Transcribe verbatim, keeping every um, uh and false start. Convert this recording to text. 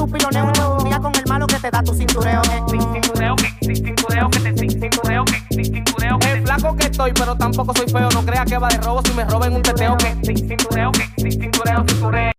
tu piloneo y un día con el malo que te da tu cintureo. Cintureo que, cintureo que te cintureo que, cintureo que. El flaco que estoy, pero tampoco soy feo. No crea que va de robo si me roben un teteo que. Cintureo que, cintureo, cintureo.